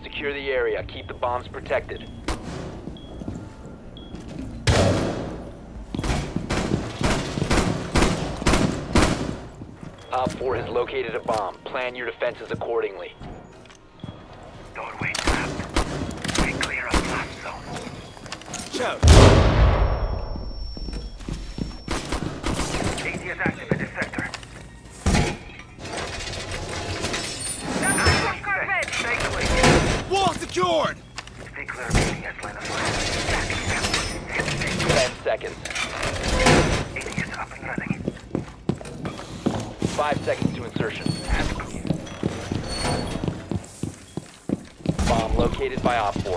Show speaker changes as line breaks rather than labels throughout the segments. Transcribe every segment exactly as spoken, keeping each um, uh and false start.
Secure the area. Keep the bombs protected. Op four has located a bomb. Plan your defenses accordingly.
Doorway trapped. Stay clear of blast zone.
Show.
A T is active in this sector. Stay clear.
Wall secured!
Stay clear of A T S line of fire.
Ten seconds.
A T is up and running.
Five seconds to insertion. Bomb located by Op four.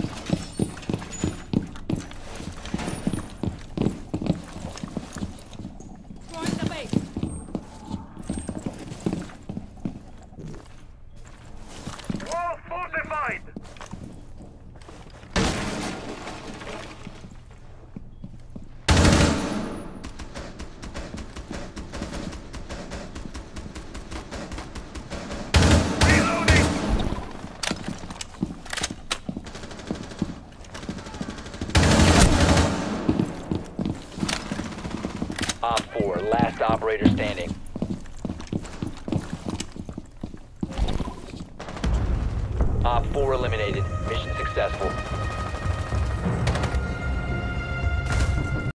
Wall fortified! Reloading!
Op four, last operator standing. Op four eliminated. Mission successful.